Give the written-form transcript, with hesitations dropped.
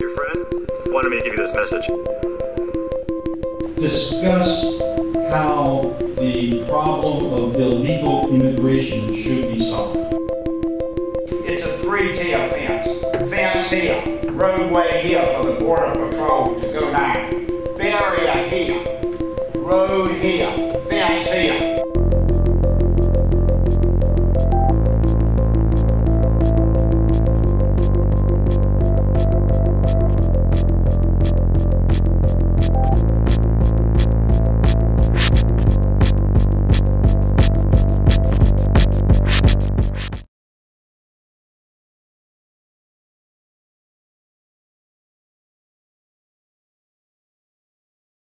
Your friend wanted me to give you this message. Discuss how the problem of illegal immigration should be solved. It's a three-tier fence. Fence here, roadway here for the Border Patrol to go down. Barrier here, road here, fence here.